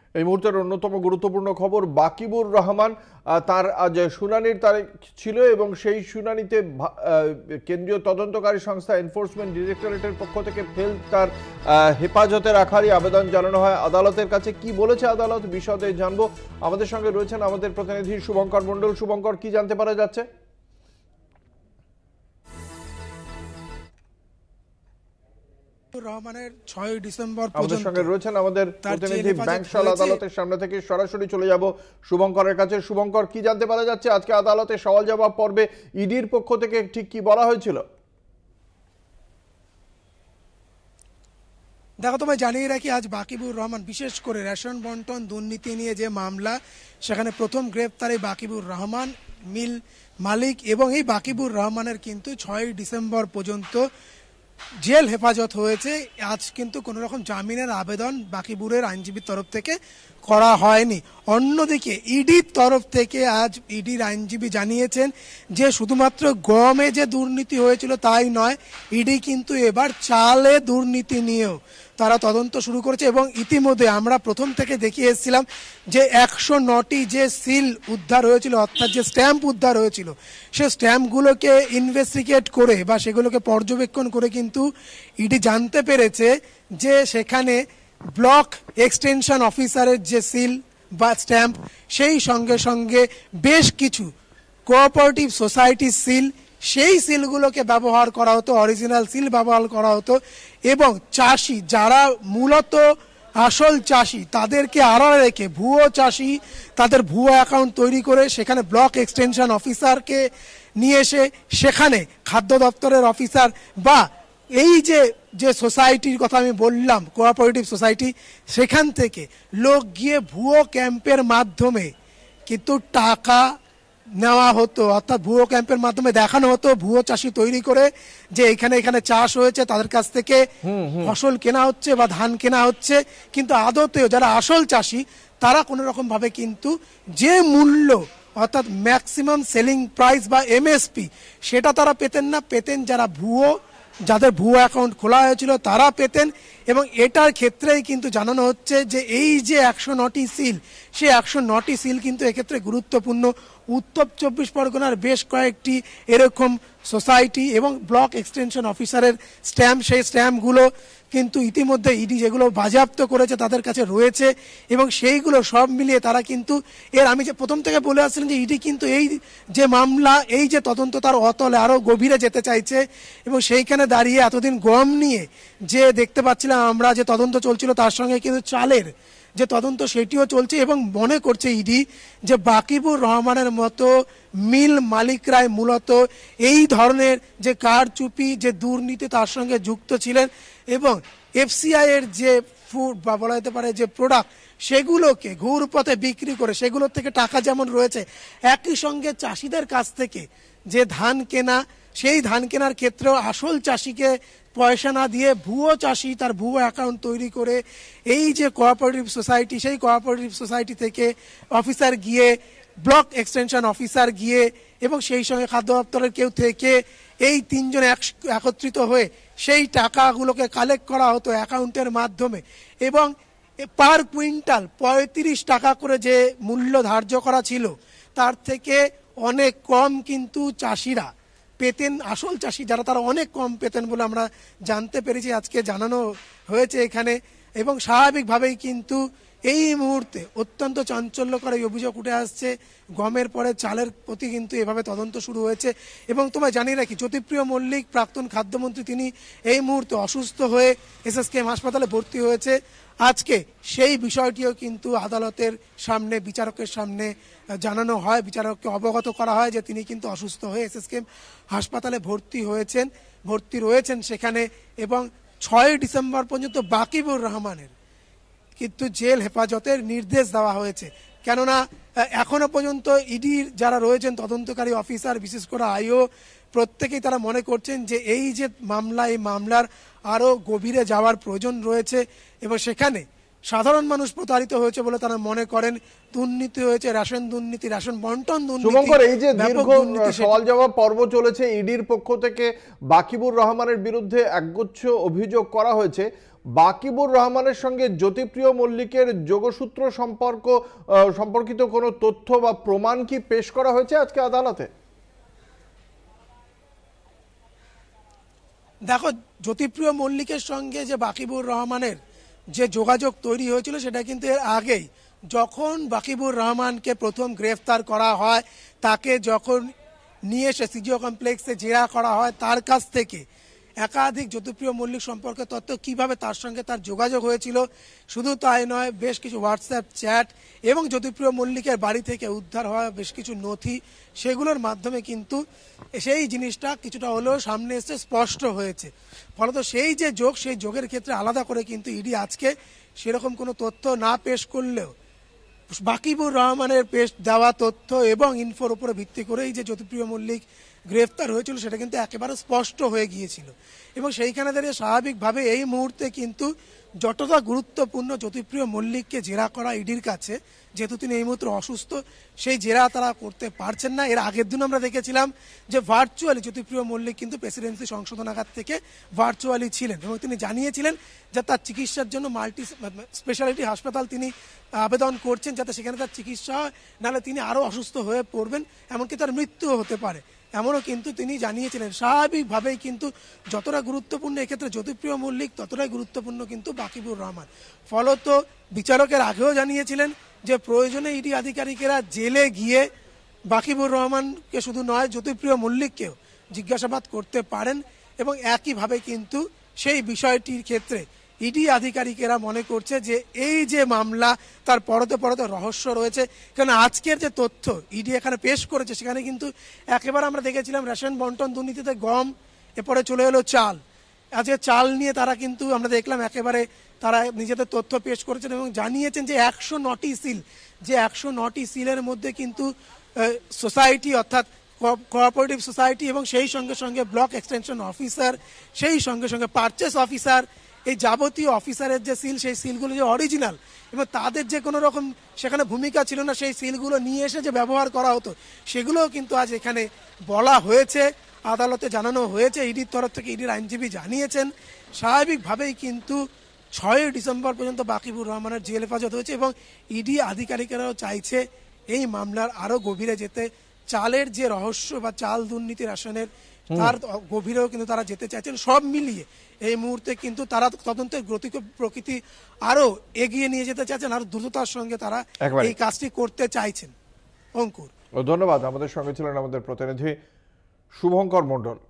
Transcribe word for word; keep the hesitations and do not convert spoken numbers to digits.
এই মুহূর্তের অন্যতম গুরুত্বপূর্ণ খবর, বাকিবুর রহমান তার আজ শুনানির তারিখ ছিল এবং সেই শুনানিতে কেন্দ্রীয় তদন্তকারী সংস্থা এনফোর্সমেন্ট ডিরেক্টরেটের পক্ষ থেকে ফেল তার হেফাজতে রাখারই আবেদন জানানো হয় আদালতের কাছে। কি বলেছে আদালত বিশদে জানবো। আমাদের সঙ্গে রয়েছেন আমাদের প্রতিনিধি শুভঙ্কর মণ্ডল। শুভঙ্কর, কি জানতে পারা যাচ্ছে? রহমানের ছয় ডিসেম্বর আমাদের সঙ্গে রয়েছেন আমাদের প্রতিনিধি ব্যাংকশাল আদালতের সামনে থেকে। সরাসরি চলে যাব শুভঙ্করের কাছে। শুভঙ্কর, কি জানতে পারা যাচ্ছে আজকে আদালতে সওয়াল জবাব পর্বে ইডির পক্ষ থেকে ঠিক কি বলা হয়েছিল? দেখো, তোমায় জানিয়ে রাখি, আজ বাকিবুর রহমান, বিশেষ করে রেশন বন্টন দুর্নীতি নিয়ে যে মামলা, সেখানে প্রথম গ্রেপ্তার এই বাকিবুর রহমান মিল মালিক, এবং এই বাকিবুর রহমানের কিন্তু ছয়ই ডিসেম্বর পর্যন্ত জেল হেফাজত হয়েছে। আজ কিন্তু কোনো রকম জামিনের আবেদন বাকিবুরের আইনজীবীর তরফ থেকে করা হয়নি। অন্যদিকে ইডির তরফ থেকে আজ ইডির আইনজীবী জানিয়েছেন যে শুধুমাত্র গমে যে দুর্নীতি হয়েছিল তাই নয়, ইডি কিন্তু এবার চালে দুর্নীতি নিয়েও তারা তদন্ত শুরু করেছে। এবং ইতিমধ্যে আমরা প্রথম থেকে দেখিয়ে এসেছিলাম যে একশো নটি যে সিল উদ্ধার হয়েছিল, অর্থাৎ যে স্ট্যাম্প উদ্ধার হয়েছিল, সে স্ট্যাম্পগুলোকে ইনভেস্টিগেট করে বা সেগুলোকে পর্যবেক্ষণ করে কিন্তু ইডি জানতে পেরেছে যে সেখানে ব্লক এক্সটেনশন অফিসারের যে সিল বা স্ট্যাম্প, সেই সঙ্গে সঙ্গে বেশ কিছু কোঅপারেটিভ সোসাইটির সিল, সেই সিলগুলোকে ব্যবহার করা হতো, অরিজিনাল সিল ব্যবহার করা হতো। এবং চাষি যারা মূলত আসল চাষি, তাদেরকে আড়ালে রেখে ভুয়ো চাষি তাদের ভুয়ো অ্যাকাউন্ট তৈরি করে সেখানে ব্লক এক্সটেনশন অফিসারকে নিয়ে এসে সেখানে খাদ্য দপ্তরের অফিসার বা এই যে যে সোসাইটির কথা আমি বললাম, কোঅপারেটিভ সোসাইটি, সেখান থেকে লোক গিয়ে ভুয়ো ক্যাম্পের মাধ্যমে কিন্তু টাকা নেওয়া হতো, অর্থাৎ ভুয়ো ক্যাম্পের মাধ্যমে দেখানো হতো ভুয়ো চাষি তৈরি করে যে এখানে এখানে চাষ হয়েছে, তাদের কাছ থেকে ফসল কেনা হচ্ছে বা ধান কেনা হচ্ছে। কিন্তু আদতেও যারা আসল চাষি তারা কোনো রকম ভাবে কিন্তু যে মূল্য, অর্থাৎ ম্যাক্সিমাম সেলিং প্রাইস বা এমএসপি, সেটা তারা পেতেন না। পেতেন যারা ভুয়ো, যাদের ভুয়ো অ্যাকাউন্ট খোলা হয়েছিল তারা পেতেন। এবং এটার ক্ষেত্রেই কিন্তু জানানো হচ্ছে যে এই যে একশো নটি সিল, সেই একশো নটি সিল কিন্তু এক্ষেত্রে গুরুত্বপূর্ণ। উত্তর চব্বিশ পরগনার বেশ কয়েকটি এরকম সোসাইটি এবং ব্লক এক্সটেনশন অফিসারের স্ট্যাম্প, সেই স্ট্যাম্পগুলো কিন্তু ইতিমধ্যে ইডি যেগুলো বাজেয়াপ্ত করেছে তাদের কাছে রয়েছে। এবং সেইগুলো সব মিলিয়ে তারা কিন্তু এর, আমি যে প্রথম থেকে বলে আসছিলাম যে ইডি কিন্তু এই যে মামলা, এই যে তদন্ত, তার অতলে আরও গভীরে যেতে চাইছে। এবং সেইখানে দাঁড়িয়ে এতদিন গম নিয়ে যে দেখতে পাচ্ছিলাম আমরা যে তদন্ত চলছিল, তার সঙ্গে কিন্তু চালের যে তদন্ত সেটিও চলছে। এবং মনে করছে ইডি যে বাকিবুর রহমানের মতো মিল মালিকরাই মূলত এই ধরনের যে কারচুপি, যে দুর্নীতি, তার সঙ্গে যুক্ত ছিলেন। এবং এফসিআই এর যে ফুড বা বলা যেতে পারে যে প্রোডাক্ট, সেগুলোকে ঘুর পথে বিক্রি করে সেগুলোর থেকে টাকা যেমন রয়েছে, একই সঙ্গে চাষিদের কাছ থেকে যে ধান কেনা, সেই ধান কেনার ক্ষেত্রেও আসল চাষিকে পয়সা না দিয়ে ভুয়ো চাষি তার ভুয়ো অ্যাকাউন্ট তৈরি করে এই যে কোঅপারেটিভ সোসাইটি, সেই কোঅপারেটিভ সোসাইটি থেকে অফিসার গিয়ে, ব্লক এক্সটেনশন অফিসার গিয়ে এবং সেই সঙ্গে খাদ্য দপ্তরের কেউ থেকে এই তিনজন একত্রিত হয়ে সেই টাকাগুলোকে কালেক্ট করা হতো অ্যাকাউন্টের মাধ্যমে। এবং পার কুইন্টাল পঁয়ত্রিশ টাকা করে যে মূল্য ধার্য করা ছিল, তার থেকে অনেক কম কিন্তু চাষিরা পেতেন, আসল চাষি যারা, তারা অনেক কম পেতেন বলে আমরা জানতে পেরেছি, আজকে জানানো হয়েছে এখানে। এবং স্বাভাবিকভাবেই কিন্তু এই মুহূর্তে অত্যন্ত চাঞ্চল্যকর এই অভিযোগ উঠে আসছে। গমের পরে চালের প্রতি কিন্তু এভাবে তদন্ত শুরু হয়েছে। এবং তোমায় জানিয়ে রাখি, জ্যোতিপ্রিয় মল্লিক, প্রাক্তন খাদ্যমন্ত্রী, তিনি এই মুহূর্তে অসুস্থ হয়ে এসএসকেএম হাসপাতালে ভর্তি হয়েছে। আজকে সেই বিষয়টিও কিন্তু আদালতের সামনে, বিচারকের সামনে জানানো হয়, বিচারককে অবগত করা হয় যে তিনি কিন্তু অসুস্থ হয়ে এসএসকেএম হাসপাতালে ভর্তি হয়েছেন, ভর্তি রয়েছেন সেখানে। এবং ছয়ই ডিসেম্বর পর্যন্ত বাকিবুর রহমানের কিন্তু জেল হেফাজতের নির্দেশ দেওয়া হয়েছে। কেননা এখনো পর্যন্ত ইডির যারা রয়েছেন তদন্তকারী অফিসার, বিশেষ করে আইও, প্রত্যেকেই তারা মনে করছেন যে এই যে মামলা, এই মামলার আরও গভীরে যাওয়ার প্রয়োজন রয়েছে। এবং সেখানে সাধারণ মানুষ প্রতারিত হয়েছে বলে তারা মনে করেন। দুর্নীতি হয়েছে, রেশন দুর্নীতি, রেশন বন্টন দুর্নীতি। এই যে দীর্ঘ সওয়াল জবাব পর্ব চলেছে, ইডির পক্ষ থেকে বাকিবুর রহমানের বিরুদ্ধে একগুচ্ছ অভিযোগ করা হয়েছে। বাকিবুর রহমানের সঙ্গে জ্যোতিপ্রিয় মল্লিকের যোগসূত্র সম্পর্ক সম্পর্কিত কোনো তথ্য বা প্রমাণ কি পেশ করা হয়েছে আজকে আদালতে? দেখো, জ্যোতিপ্রিয় মল্লিকের সঙ্গে যে বাকিবুর রহমানের যে যোগাযোগ তৈরি হয়েছিল সেটা কিন্তু এর আগেই, যখন বাকিবুর রহমানকে প্রথম গ্রেফতার করা হয়, তাকে যখন নিয়ে এসে সিজিও কমপ্লেক্সে জেরা করা হয়, তার কাছ থেকে একাধিক জ্যোতিপ্রিয় মল্লিক সম্পর্কে তথ্য, কিভাবে তার সঙ্গে তার যোগাযোগ হয়েছিল, শুধু তাই নয়, বেশ কিছু হোয়াটসঅ্যাপ চ্যাট এবং জ্যোতিপ্রিয় মল্লিকের বাড়ি থেকে উদ্ধার হওয়া বেশ কিছু নথি, সেগুলোর মাধ্যমে কিন্তু সেই জিনিসটা কিছুটা হলেও সামনে এসে স্পষ্ট হয়েছে। ফলত সেই যে যোগ, সেই যোগের ক্ষেত্রে আলাদা করে কিন্তু ইডি আজকে সেরকম কোনো তথ্য না পেশ করলেও বাকিবুর রহমানের পেশ দেওয়া তথ্য এবং ইনফোর উপরে ভিত্তি করেই যে জ্যোতিপ্রিয় মল্লিক গ্রেফতার হয়েছিল সেটা কিন্তু একেবারে স্পষ্ট হয়ে গিয়েছিল। এবং সেইখানে দাঁড়িয়ে স্বাভাবিকভাবে এই মুহূর্তে কিন্তু যতটা গুরুত্বপূর্ণ জ্যোতিপ্রিয় মল্লিককে জেরা করা ইডির কাছে, যেহেতু তিনি এই মুহূর্তে অসুস্থ, সেই জেরা তারা করতে পারছেন না। এর আগের দিন আমরা দেখেছিলাম যে ভার্চুয়ালি জ্যোতিপ্রিয় মল্লিক কিন্তু প্রেসিডেন্সি সংশোধনাগার থেকে ভার্চুয়ালি ছিলেন এবং তিনি জানিয়েছিলেন যে তার চিকিৎসার জন্য মাল্টি স্পেশালিটি হাসপাতাল তিনি আবেদন করছেন, যাতে সেখানে তার চিকিৎসা হয়, নাহলে তিনি আরও অসুস্থ হয়ে পড়বেন, এমনকি তার মৃত্যুও হতে পারে, এমনও কিন্তু তিনি জানিয়েছিলেন। স্বাভাবিকভাবেই কিন্তু যতটা গুরুত্বপূর্ণ এক্ষেত্রে জ্যোতিপ্রিয় মল্লিক, ততটাই গুরুত্বপূর্ণ কিন্তু বাকিবুর রহমান। ফলত বিচারকের আগেও জানিয়েছিলেন যে প্রয়োজনে ইডি আধিকারিকেরা জেলে গিয়ে বাকিবুর রহমানকে শুধু নয়, জ্যোতিপ্রিয় মল্লিককেও জিজ্ঞাসাবাদ করতে পারেন। এবং একইভাবে কিন্তু সেই বিষয়টির ক্ষেত্রে ইডি আধিকারিকেরা মনে করছে যে এই যে মামলা, তার পরতে পরতে রহস্য রয়েছে। কারণ আজকের যে তথ্য ইডি এখানে পেশ করেছে, সেখানে কিন্তু একেবারে আমরা দেখেছিলাম রেশন বন্টন দুর্নীতিতে গম, এরপরে চলে এলো চাল। আজকে চাল নিয়ে তারা কিন্তু আমরা দেখলাম একেবারে তারা নিজেদের তথ্য পেশ করেছেন এবং জানিয়েছেন যে একশো নটি সিল, যে একশো নটি সিলের মধ্যে কিন্তু সোসাইটি অর্থাৎ কোঅপারেটিভ সোসাইটি এবং সেই সঙ্গে সঙ্গে ব্লক এক্সটেনশন অফিসার, সেই সঙ্গে সঙ্গে পারচেস অফিসার, এই যাবতীয় অফিসারের যে সিল, সেই সিলগুলো যে অরিজিনাল এবং তাদের যে কোনো রকম সেখানে ভূমিকা ছিল না, সেই সিলগুলো নিয়ে এসে যে ব্যবহার করা হতো, সেগুলোও কিন্তু আজ এখানে বলা হয়েছে, আদালতে জানানো হয়েছে। ইডির তরফ থেকে ইডির আইনজীবী জানিয়েছেন স্বাভাবিকভাবেই কিন্তু ছয়ই ডিসেম্বর পর্যন্ত বাকিবুর রহমানের জেল হেফাজত হয়েছে এবং ইডি আধিকারিকেরাও চাইছে এই মামলার আরও গভীরে যেতে। চালের যে রহস্য বা চাল দুর্নীতি রেশনের, তার গভীরেও কিন্তু তারা যেতে চাইছেন। সব মিলিয়ে এই মুহূর্তে কিন্তু তারা তদন্তের গতি প্রকৃতি আরো এগিয়ে নিয়ে যেতে চাইছেন, আর দ্রুততার সঙ্গে তারা এই কাজটি করতে চাইছেন। অঙ্কুর, ধন্যবাদ। আমাদের সঙ্গে ছিলেন আমাদের প্রতিনিধি শুভঙ্কর মণ্ডল।